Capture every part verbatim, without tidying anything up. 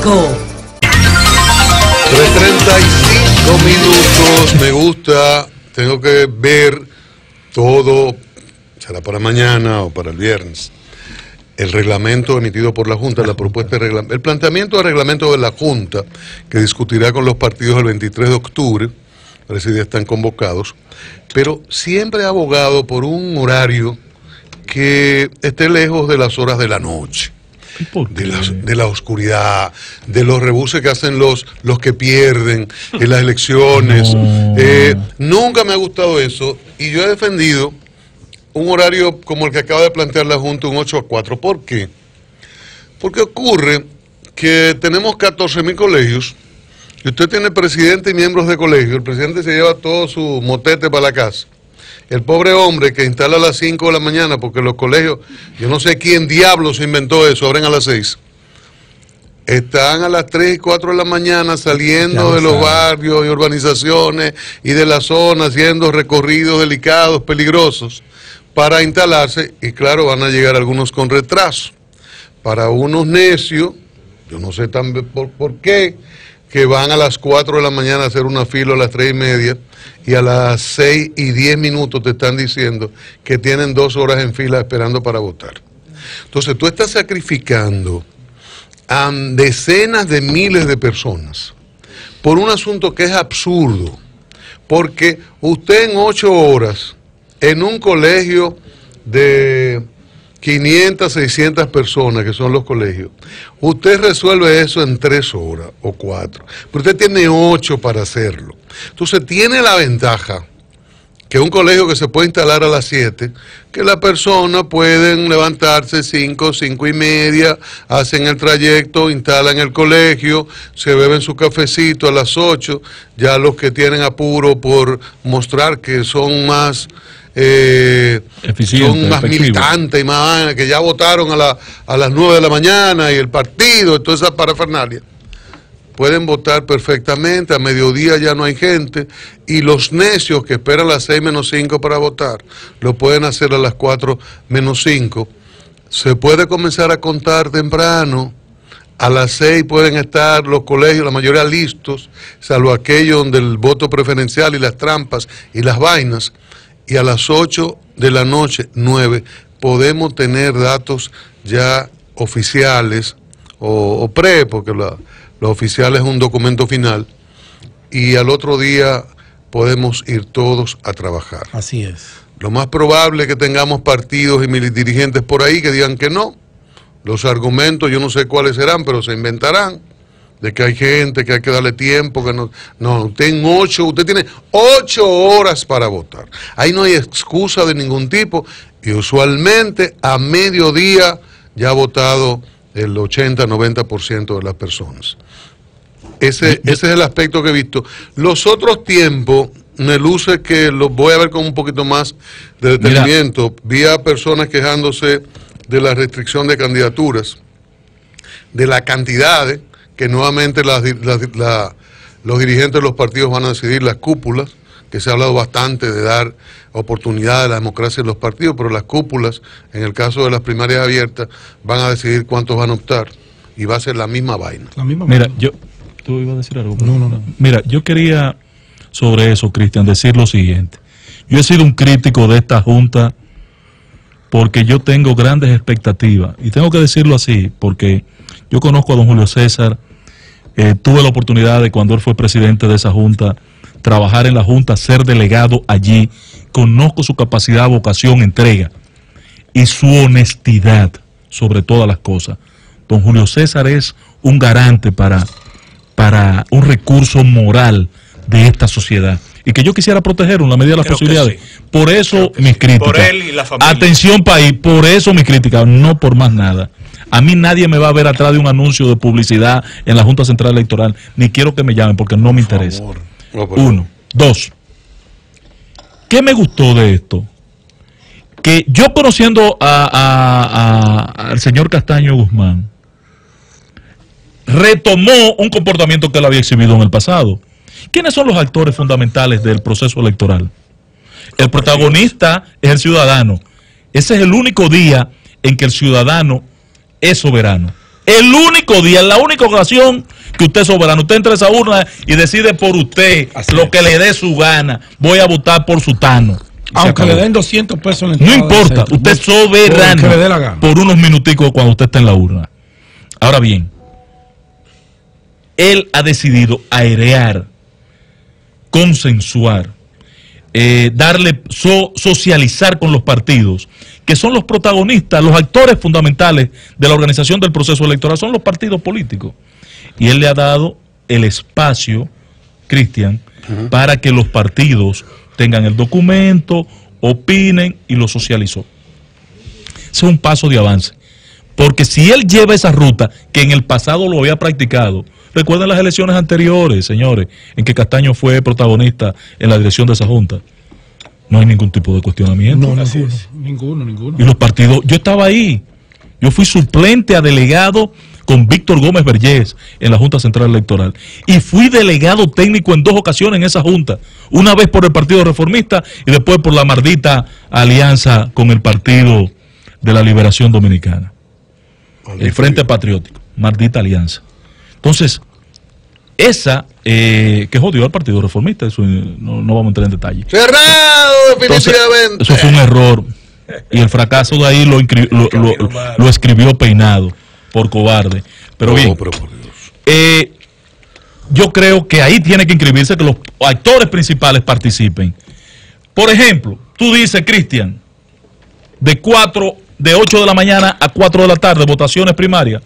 cinco. tres treinta y cinco minutos, me gusta, tengo que ver todo, será para mañana o para el viernes, el reglamento emitido por la Junta, la propuesta de reglamento, el planteamiento de reglamento de la Junta, que discutirá con los partidos el veintitrés de octubre, parece que ya están convocados, pero siempre ha abogado por un horario que esté lejos de las horas de la noche. De la, de la oscuridad, de los rebuses que hacen los, los que pierden en las elecciones. No. Eh, nunca me ha gustado eso y yo he defendido un horario como el que acaba de plantear la Junta, un ocho a cuatro. ¿Por qué? Porque ocurre que tenemos catorce mil colegios y usted tiene presidente y miembros de colegio. El presidente se lleva todo su motete para la casa. El pobre hombre que instala a las cinco de la mañana, porque los colegios, yo no sé quién diablos inventó eso, abren a las seis. Están a las tres y cuatro de la mañana saliendo de los barrios y urbanizaciones y de la zona, haciendo recorridos delicados, peligrosos, para instalarse, y claro, van a llegar algunos con retraso. Para unos necios, yo no sé también por, por qué, que van a las cuatro de la mañana a hacer una fila a las tres y media, y a las seis y diez minutos te están diciendo que tienen dos horas en fila esperando para votar. Entonces tú estás sacrificando a decenas de miles de personas por un asunto que es absurdo, porque usted en ocho horas en un colegio de quinientas, seiscientas personas, que son los colegios, usted resuelve eso en tres horas o cuatro, pero usted tiene ocho para hacerlo. Entonces tiene la ventaja que un colegio que se puede instalar a las siete, que la persona pueden levantarse cinco, cinco y media, hacen el trayecto, instalan el colegio, se beben su cafecito a las ocho, ya los que tienen apuro por mostrar que son más... Eh, son más militantes y más que ya votaron a, la, a las nueve de la mañana y el partido y toda esa parafernalia, pueden votar perfectamente, a mediodía ya no hay gente, y los necios que esperan a las seis menos cinco para votar, lo pueden hacer a las cuatro menos cinco, se puede comenzar a contar temprano, a las seis pueden estar los colegios, la mayoría listos, salvo aquellos donde el voto preferencial y las trampas y las vainas, y a las ocho de la noche, nueve, podemos tener datos ya oficiales o, o pre, porque la, lo oficial es un documento final, y al otro día podemos ir todos a trabajar. Así es. Lo más probable es que tengamos partidos y dirigentes por ahí que digan que no. Los argumentos yo no sé cuáles serán, pero se inventarán. De que hay gente, que hay que darle tiempo, que no, no, usted en ocho, usted tiene ocho horas para votar. Ahí no hay excusa de ningún tipo, y usualmente a mediodía ya ha votado el ochenta, noventa por ciento de las personas. Ese, ese es el aspecto que he visto. Los otros tiempos, me luce que los voy a ver con un poquito más de detenimiento. Vi a personas quejándose de la restricción de candidaturas, de la cantidad de que nuevamente las, las, la, los dirigentes de los partidos van a decidir, las cúpulas, que se ha hablado bastante de dar oportunidad a la democracia en los partidos, pero las cúpulas, en el caso de las primarias abiertas, van a decidir cuántos van a optar, y va a ser la misma vaina. La misma Mira, vaina. yo... ¿Tú ibas a decir algo? No, no, no. Mira, yo quería sobre eso, Cristian, decir lo siguiente. Yo he sido un crítico de esta Junta porque yo tengo grandes expectativas, y tengo que decirlo así, porque yo conozco a don Julio César. Eh, tuve la oportunidad de, cuando él fue presidente de esa Junta, trabajar en la Junta, ser delegado allí. Conozco su capacidad, vocación, entrega y su honestidad sobre todas las cosas. Don Julio César es un garante para, para un recurso moral de esta sociedad, y que yo quisiera proteger en la medida de las Creo posibilidades. Sí. Por eso mis sí. críticas. Por él y la familia. Atención, país, por eso mis críticas, no por más nada. A mí nadie me va a ver atrás de un anuncio de publicidad en la Junta Central Electoral, ni quiero que me llamen porque no me interesa. No, Uno. Dos. ¿Qué me gustó de esto? Que yo, conociendo a, a, a, al señor Castaño Guzmán, retomó un comportamiento que él había exhibido en el pasado. ¿Quiénes son los actores fundamentales del proceso electoral? El protagonista es el ciudadano. Ese es el único día en que el ciudadano es soberano. El único día, la única ocasión que usted es soberano, usted entra a esa urna y decide por usted Así lo es. que le dé su gana. Voy a votar por Sutano. Aunque le den doscientos pesos en la entrada. No importa, usted es soberano por unos minuticos cuando usted está en la urna. Ahora bien, él ha decidido airear, consensuar, eh, darle, so, socializar con los partidos, que son los protagonistas, los actores fundamentales de la organización del proceso electoral, son los partidos políticos. Y él le ha dado el espacio, Cristian, uh-huh. para que los partidos tengan el documento, opinen y lo socializó. Ese es un paso de avance. Porque si él lleva esa ruta, que en el pasado lo había practicado, recuerden las elecciones anteriores, señores, en que Castaño fue protagonista en la dirección de esa junta. No hay ningún tipo de cuestionamiento. No, ninguno, ninguno, ninguno. Y los partidos, yo estaba ahí, yo fui suplente a delegado con Víctor Gómez Vergés en la Junta Central Electoral. Y fui delegado técnico en dos ocasiones en esa junta. Una vez por el Partido Reformista y después por la maldita alianza con el Partido de la Liberación Dominicana. El Frente Patriótico. Maldita alianza. Entonces, esa eh, que jodió al Partido Reformista, eso no, no vamos a entrar en detalle. Cerrado, definitivamente. Entonces, eso fue un error. Y el fracaso de ahí lo, lo, lo, lo escribió Peinado por cobarde. Pero bien, pero por Dios. Eh, yo creo que ahí tiene que inscribirse que los actores principales participen. Por ejemplo, tú dices, Cristian, de cuatro, de ocho de la mañana a cuatro de la tarde, votaciones primarias.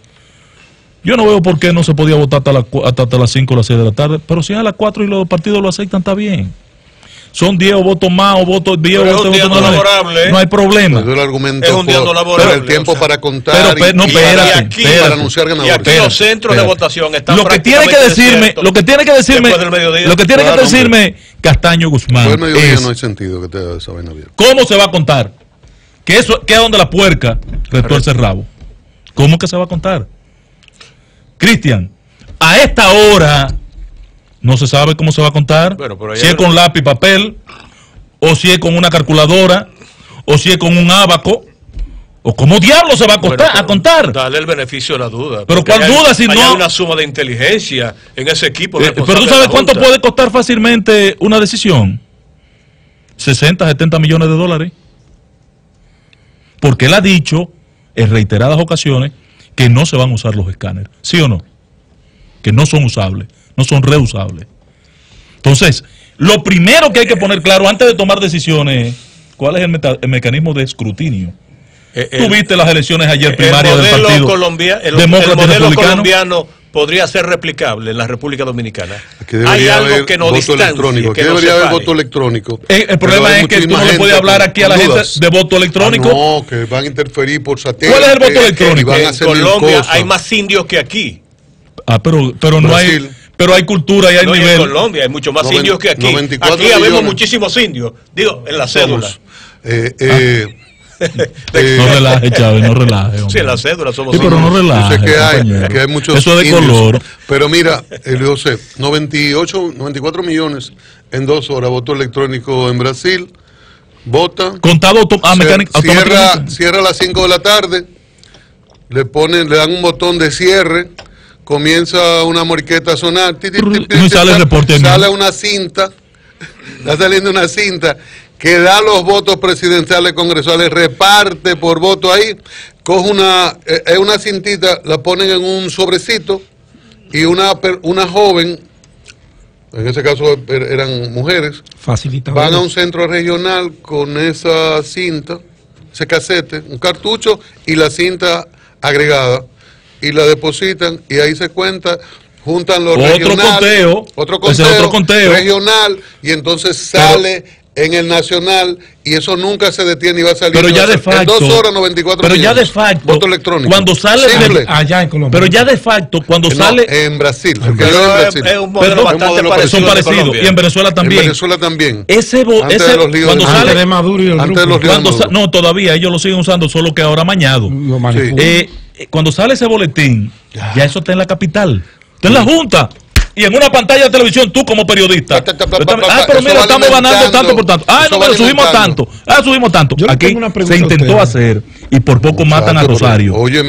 Yo no veo por qué no se podía votar hasta, la, hasta, hasta las cinco o las seis de la tarde, pero si es a las cuatro y los partidos lo aceptan, está bien. Son diez votos más o votos diez o votos más. No, laborable, no hay problema. Es un argumento es un día no laborable. Pero el tiempo o sea, para contar pero, pero, no, y, espérate, y aquí, espérate, para anunciar ganadores. Y aquí los centros espérate. de votación están lo que tiene que decirme, lo que tiene que decirme, lo que tiene claro, que decirme hombre. Castaño Guzmán. Por el mediodía no hay sentido que te esa vaina abierta. ¿Cómo se va a contar? Que eso que es donde la puerca retuerce el rabo. ¿Cómo que se va a contar? Cristian, a esta hora no se sabe cómo se va a contar, bueno, si es con lápiz y papel, o si es con una calculadora, o si es con un ábaco, o cómo diablo se va a, contar, bueno, a contar. Dale el beneficio de la duda. Pero ¿cuál hay, duda si no? Hay una suma de inteligencia en ese equipo. Eh, pero tú sabes cuánto puede costar fácilmente una decisión. sesenta, setenta millones de dólares. Porque él ha dicho en reiteradas ocasiones que no se van a usar los escáneres, ¿sí o no? Que no son usables, no son reusables. Entonces, lo primero que hay que poner claro antes de tomar decisiones, ¿cuál es el, meta, el mecanismo de escrutinio? Eh, el, Tú viste las elecciones ayer primarias del Partido Colombia, el, Demócrata el modelo republicano colombiano podría ser replicable en la República Dominicana. Hay algo que no distancia. Aquí que debería no haber voto electrónico. El, el problema es que tú no le puedes hablar aquí a la gente de voto electrónico. Ah, no, que van a interferir por satélite. ¿Cuál es el voto electrónico? En Colombia hay más indios que aquí. Ah, pero, pero no hay... Pero hay cultura y hay no, nivel. Y en Colombia hay mucho más indios que aquí. Aquí habemos muchísimos indios. Digo, en la cédula. Eh, eh, ah. Eh, no relaje, Chávez, no relaje. Hombre. Sí, en la cédula somos sí, pero no relaje. Yo sé que hay, que hay muchos Eso de indios, color. Pero mira, Elio José, noventa y ocho, noventa y cuatro millones en dos horas voto electrónico en Brasil. Vota. Contado ah, mecánico, cierra, cierra a las cinco de la tarde. Le ponen, le dan un botón de cierre. Comienza una morqueta a sonar. Ti, ti, ti, ti, no sale el reporte. Sale una cinta. Está saliendo una cinta que da los votos presidenciales congresuales, reparte por voto ahí, coge una, es eh, una cintita, la ponen en un sobrecito y una, una joven, en ese caso eran mujeres, van a un centro regional con esa cinta, ese casete, un cartucho y la cinta agregada y la depositan y ahí se cuenta. Juntan los otro regional, conteo, otro conteo, otro conteo regional y entonces sale pero, en el nacional y eso nunca se detiene y va a salir. Pero ya de facto, en dos horas noventa y cuatro pero millones, ya de facto, voto electrónico. Cuando sale Simple. allá en Colombia. Pero ya de facto cuando no, sale en Brasil, en Brasil. Es, es un modelo bastante un modelo parecido, son parecidos y en Venezuela también. En Venezuela también. Ese, ese cuando de sale de Maduro y el antes de los cuando sa no todavía ellos lo siguen usando solo que ahora mañado. Sí. Eh, cuando sale ese boletín ya. ya eso está en la capital, está en la Junta. Y en una pantalla de televisión, tú como periodista. Ah, pero mira, estamos ganando tanto por tanto. Ah, no, pero subimos tanto. Ah, subimos tanto. Aquí se intentó hacer y por poco matan a Rosario. Óyeme.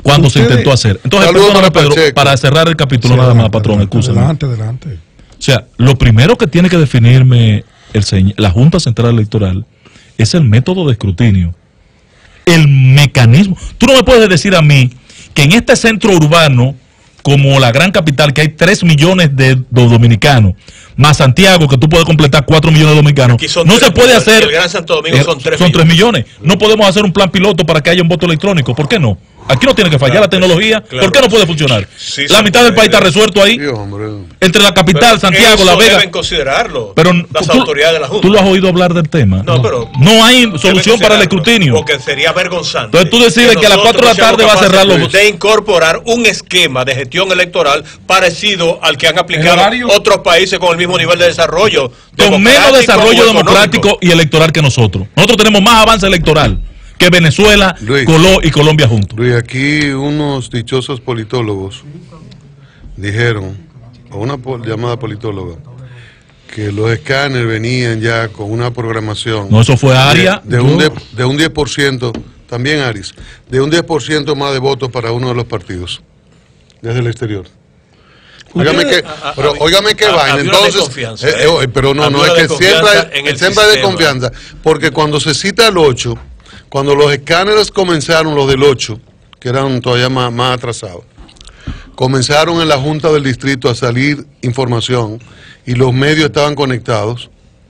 cuando se intentó hacer. Entonces, perdóname, Pedro, para cerrar el capítulo, sí, nada más, patrón, excúsame. Adelante, adelante. O sea, lo primero que tiene que definirme el, la Junta Central Electoral es el método de escrutinio. El mecanismo. Tú no me puedes decir a mí que en este centro urbano, como la gran capital, que hay tres millones de, de dominicanos, más Santiago, que tú puedes completar cuatro millones de dominicanos, no se puede hacer. El Gran Santo Domingo eh, son tres son millones. millones. No podemos hacer un plan piloto para que haya un voto electrónico. ¿Por qué no? Aquí no tiene que fallar, claro, la tecnología. Claro, ¿por qué no puede funcionar? Sí, la mitad del país está resuelto ahí. Sí, entre la capital, pero Santiago, La Vega. Deben considerarlo pero las tú, autoridades de la Junta. ¿Tú lo has oído hablar del tema? No, pero no hay solución para el escrutinio. Porque sería vergonzante. Entonces tú decides que, que a las cuatro de la tarde va a cerrar los... De incorporar un esquema de gestión electoral parecido al que han aplicado otros países con el mismo nivel de desarrollo. Con menos desarrollo democrático y electoral que nosotros. Nosotros tenemos más avance electoral que Venezuela, Luis, Coló y Colombia juntos. Luis, aquí unos dichosos politólogos dijeron, a una pol llamada politóloga, que los escáneres venían ya con una programación. No, eso fue Aria. De, de, un, de, de un diez por ciento, también Aris, de un diez por ciento más de votos para uno de los partidos, desde el exterior. Óigame que, pero óigame que vaina, entonces, eh, eh, pero no, no, es que siempre hay, siempre hay desconfianza, porque cuando se cita el ocho, cuando los escáneres comenzaron, los del ocho, que eran todavía más, más atrasados, comenzaron en la Junta del Distrito a salir información y los medios estaban conectados,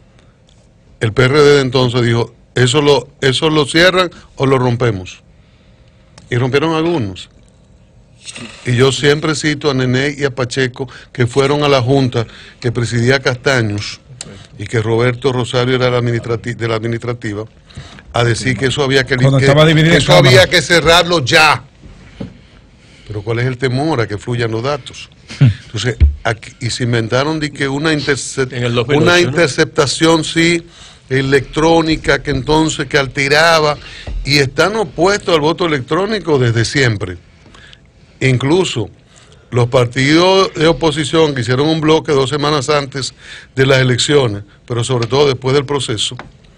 el P R D de entonces dijo, eso lo, eso lo cierran o lo rompemos. Y rompieron algunos. Y yo siempre cito a Nené y a Pacheco, que fueron a la Junta que presidía Castaños y que Roberto Rosario era la administrati de la administrativa, a decir que eso había que, que, que, eso había que cerrarlo ya. Pero ¿cuál es el temor? A que fluyan los datos. Entonces, aquí, y se inventaron de que una, intercep en el dos mil ocho, una interceptación, ¿no? Sí, electrónica, que entonces que alteraba, y están opuestos al voto electrónico desde siempre. Incluso los partidos de oposición que hicieron un bloque dos semanas antes de las elecciones, pero sobre todo después del proceso,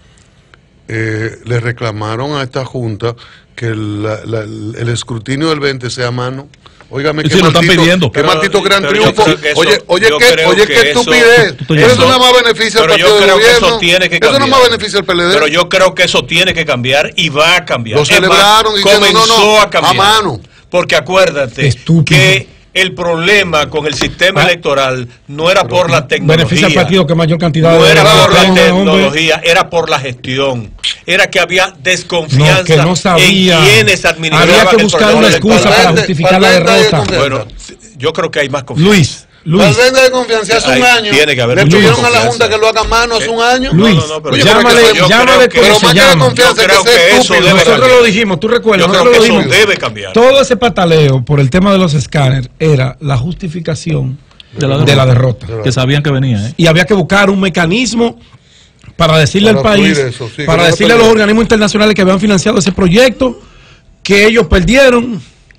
eh, le reclamaron a esta Junta que la, la, el escrutinio del veinte sea a mano. Óigame, qué sí, maldito, qué maldito gran triunfo. Oye, oye, qué, oye, qué estupidez. Eso, eso no más beneficia al partido del gobierno. Eso, tiene que eso no más beneficia al P L D. Pero yo creo que eso tiene que cambiar y va a cambiar. Lo celebraron diciendo, comenzó no, no, a cambiar. A mano. Porque acuérdate Estúpido. que el problema con el sistema ah, electoral no era por la tecnología. Beneficia al partido que mayor cantidad no de era por la tecnología, hombre. Era por la gestión. Era que había desconfianza no, que no sabía. en quienes administraban. Había que buscar una excusa para justificar la derrota. Bueno, yo creo que hay más confianza. Luis. Luis, venda de confianza hace un año. Tiene que haber le pidieron a la Junta que lo haga mano hace un año. Luis, no, no, no, pero llámale, yo llámale que, pero más que la confianza yo creo que, que eso debe Nosotros cambiar. lo dijimos, tú recuerdas. Yo creo que eso debe cambiar. Todo ese pataleo por el tema de los escáneres era la justificación de la derrota. De la derrota. Que sabían que venía, ¿eh? Y había que buscar un mecanismo para decirle para al país, eso, sí, para decirle a los organismos internacionales que habían financiado ese proyecto, que ellos perdieron.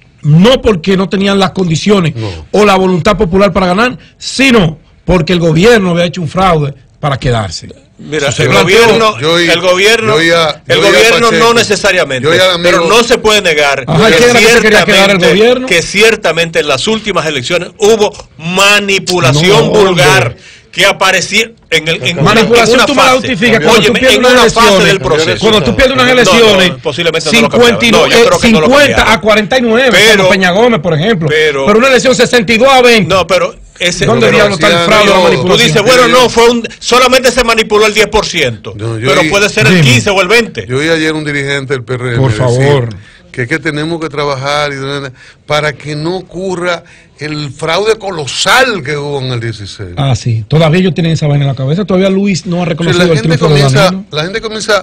No porque no tenían las condiciones no. o la voluntad popular para ganar, sino porque el gobierno había hecho un fraude para quedarse. Mira, el gobierno, yo, el gobierno, yo ya, yo el gobierno no necesariamente, amigo, pero no se puede negar Ajá, que, ciertamente, el gobierno? que ciertamente en las últimas elecciones hubo manipulación no, vulgar. Hombre. Que aparecía en, el, en manipulación, una, tú me la justificas cuando Oye, tú pierdes en una fase del proceso. Cuando tú pierdes unas elecciones, no, no, posiblemente cincuenta, no lo no, yo creo que cincuenta no lo a cuarenta y nueve, pero, como Peña Gómez, por ejemplo. Pero, pero una elección sesenta y dos a veinte. No, pero ese, ¿dónde diablos está el fraude o la manipulación? Tú dices, bueno, no, fue un, solamente se manipuló el diez por ciento, no, pero oí, puede ser el quince o el veinte. Yo oí ayer un dirigente del P R M por favor, decir que es que tenemos que trabajar y, para que no ocurra el fraude colosal que hubo en el dieciséis. Ah, sí. Todavía ellos tienen esa vaina en la cabeza. Todavía Luis no ha reconocido o sea, la el triunfo comienza, de Danilo. La gente comienza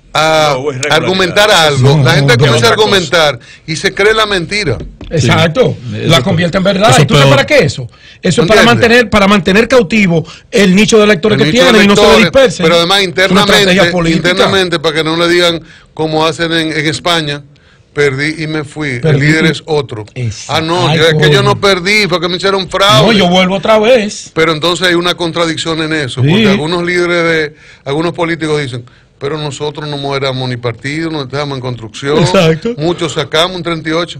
a no, argumentar algo. No, la gente no, comienza a argumentar cosa. Y se cree la mentira. Exacto. Sí. La convierte en verdad. Eso ¿Y tú sabes para qué eso? Eso es para mantener, para mantener cautivo el nicho de electores el que tienen y no se dispersen. Pero además internamente, internamente, para que no le digan como hacen en, en España, perdí y me fui, perdí. El líder es otro. Exacto. Ah, no, Ay, es que yo no perdí, fue que me hicieron fraude. No, yo vuelvo otra vez. Pero entonces hay una contradicción en eso, sí. Porque algunos líderes de, algunos políticos dicen, pero nosotros no éramos ni partido, no estábamos en construcción. Exacto. Muchos sacamos un treinta y ocho.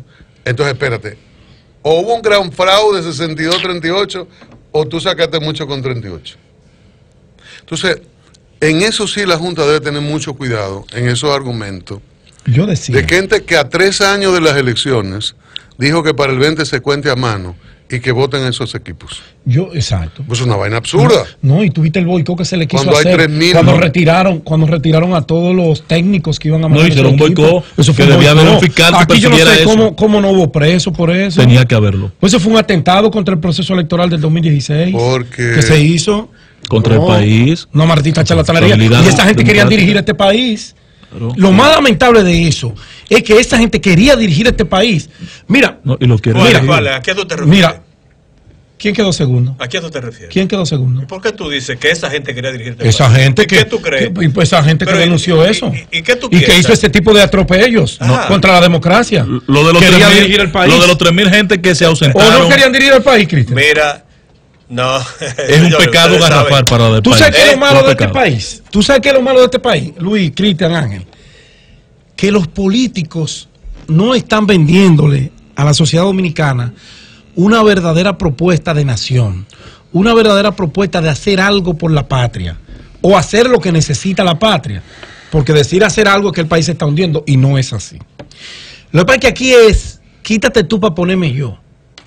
Entonces, espérate. O hubo un gran fraude sesenta y dos treinta y ocho, o tú sacaste mucho con treinta y ocho. Entonces, en eso sí la Junta debe tener mucho cuidado, en esos argumentos. Yo decía. De gente que a tres años de las elecciones dijo que para el veinte se cuente a mano y que voten esos equipos. Yo, exacto. Pues es una vaina absurda. No, no, y tuviste el boicot que se le quiso cuando hacer. Hay tres mil, cuando ¿no? retiraron, cuando retiraron a todos los técnicos que iban a No, hicieron un boicot. Eso fue que debía haber un fiscal que Aquí yo no sé eso. cómo, cómo no hubo preso por eso. Tenía que haberlo. Pues eso fue un atentado contra el proceso electoral del dos mil dieciséis. Porque que se hizo contra no, el país. No, Martita charlatanería. Y esta gente quería dirigir este país. Claro. Lo más lamentable de eso es que esta gente quería dirigir este país. Mira, no, y lo quiere vale, dirigir. Vale, ¿a qué tú te refieres? Mira, ¿quién quedó segundo? ¿A quién tú te refieres? ¿Quién quedó segundo? ¿Y por qué tú dices que esa gente quería dirigir este esa país? gente que, ¿Qué tú crees? Que, pues esa gente Pero que denunció y, eso. ¿Y, y, qué tú y que hizo ese tipo de atropellos no, contra la democracia. Lo de los querían tres mil, dirigir el país. Lo de los tres mil gente que se ausentaron. ¿O no querían dirigir el país, Cristian? Mira, no. Es un pecado garrafal para el ¿Tú país. sabes qué es lo malo es de este país? ¿Tú sabes qué es lo malo de este país? Luis, Cristian, Ángel. Que los políticos no están vendiéndole a la sociedad dominicana una verdadera propuesta de nación, una verdadera propuesta de hacer algo por la patria, o hacer lo que necesita la patria, porque decir hacer algo es que el país se está hundiendo, y no es así. Lo que pasa es que aquí es, quítate tú para ponerme yo.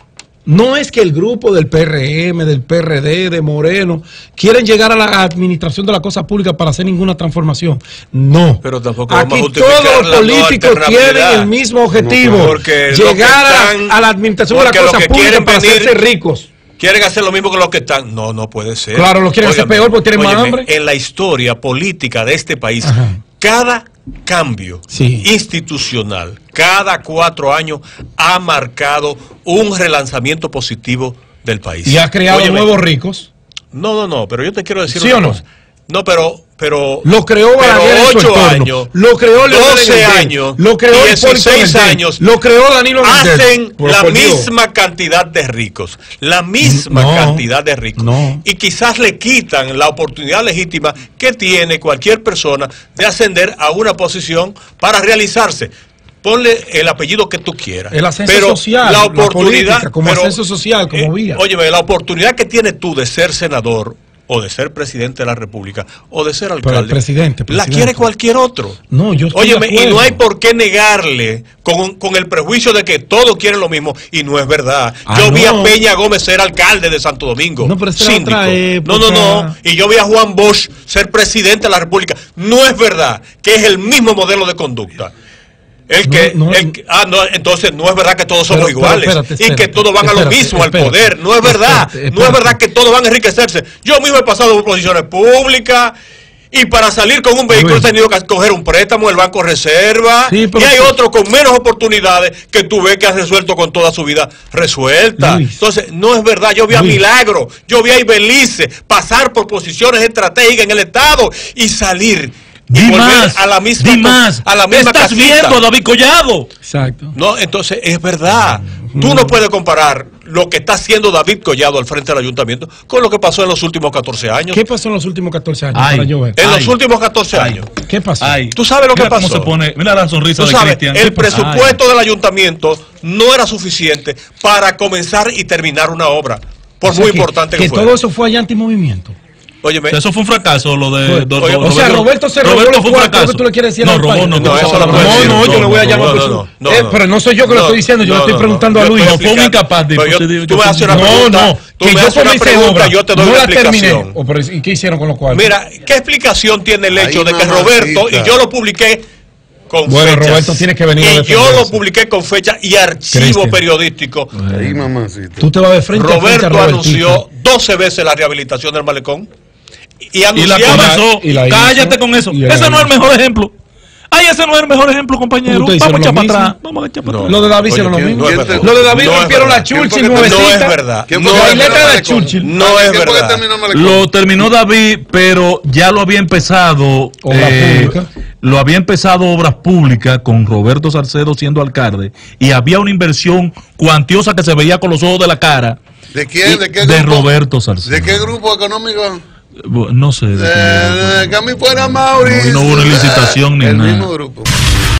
No es que el grupo del P R M, del P R D, de Moreno, quieren llegar a la administración de la cosa pública para hacer ninguna transformación. No. Pero tampoco aquí vamos a justificar todos los políticos no tienen el mismo objetivo. No, llegar están, a, a la administración de la cosa pública para venir, hacerse ricos. Quieren hacer lo mismo que los que están. No, no puede ser. Claro, lo quieren óyeme, hacer peor porque tienen óyeme, más hambre. En la historia política de este país, ajá, cada cambio sí. institucional, cada cuatro años, ha marcado un relanzamiento positivo del país. Y ha creado óyeme, nuevos ricos. No, no, no, pero yo te quiero decir ¿sí una o no? cosa. No, pero... pero lo creó Balaguer ocho años, lo creó doce años, lo creó dieciséis años, lo creó Danilo hacen la misma cantidad de ricos, la misma no, cantidad de ricos, no. y quizás le quitan la oportunidad legítima que tiene cualquier persona de ascender a una posición para realizarse. Ponle el apellido que tú quieras. El ascenso pero social, la oportunidad, la política, como pero, ascenso social, como vía. Eh, óyeme, la oportunidad que tienes tú de ser senador, o de ser presidente de la República, o de ser alcalde, pero el presidente, presidente. la quiere cualquier otro. No, yo estoy óyeme, y no hay por qué negarle con, con el prejuicio de que todos quieren lo mismo, y no es verdad. Ah, yo no. vi a Peña Gómez ser alcalde de Santo Domingo, no, pero síndico. Otra época. No, no, no. Y yo vi a Juan Bosch ser presidente de la República. No es verdad que es el mismo modelo de conducta. El que, no, no, el que, ah, no, entonces no es verdad que todos somos pero, iguales pero espérate, espérate, y que todos van espérate, a lo mismo, espérate, al poder. No es verdad, espérate, no es verdad que todos van a enriquecerse. Yo mismo he pasado por posiciones públicas y para salir con un vehículo Luis. he tenido que coger un préstamo del Banco Reserva, sí, y hay otros con menos oportunidades que tú ves que has resuelto con toda su vida resuelta. Luis. Entonces, no es verdad. Yo vi a Luis. Milagro, yo vi a Ibelice pasar por posiciones estratégicas en el Estado y salir. Di y más, a la misma, di más. A la misma Estás casita. viendo a David Collado. Exacto. No, entonces es verdad. Mm. Tú no puedes comparar lo que está haciendo David Collado al frente del ayuntamiento con lo que pasó en los últimos catorce años. ¿Qué pasó en los últimos catorce años? Ay, para yo ver? En ay, los últimos catorce ay, años. ¿Qué pasó? Ay, ¿Tú sabes lo que mira pasó? Cómo se pone, mira la sonrisa ¿Tú de sabes? Cristian. El presupuesto ay. del ayuntamiento no era suficiente para comenzar y terminar una obra, por o sea muy que, importante que, que fuera. todo eso fue allá antimovimiento. Óyeme, eso fue un fracaso, lo de... Pues, do, oye, do, o sea, Roberto se robó Roberto fue un fracaso. Que tú le quieres decir no, robó, no, no, eso no, no, no, no, yo le voy a llamar. No, no, no, eh, pero no soy yo que lo estoy diciendo, yo le estoy preguntando a Luis. No, fue un incapaz de... Tú me haces una pregunta, no, tú me haces una pregunta, yo te doy una explicación. ¿Y qué hicieron con lo cual? Mira, ¿qué explicación tiene el hecho de que Roberto, y yo lo publiqué con bueno, fechas, Roberto tiene que venir y yo lo publiqué con fecha y archivo Cristian. periodístico. Ahí, mamacita. Tú te vas de frente Roberto a frente a anunció doce veces la rehabilitación del malecón. Y, y la comenzó. Y la cállate hizo, con eso. Ese no es el mejor ejemplo. Ay, ese no es el mejor ejemplo, compañero. Vamos a echar para atrás. Vamos a echar para atrás. Lo de David hicieron lo mismo. Lo de David rompieron la Churchill nuevecita. No es verdad. No es letra de Churchill. No es verdad. Lo terminó David, pero ya lo había empezado. Obras públicas. Lo había empezado Obras Públicas con Roberto Salcedo siendo alcalde. Y había una inversión cuantiosa que se veía con los ojos de la cara. ¿De quién? ¿De qué grupo? De Roberto Salcedo. ¿De qué grupo económico? No sé. De de, de, de que a mí fuera Mauricio. No, no hubo una licitación ni el nada. mismo grupo.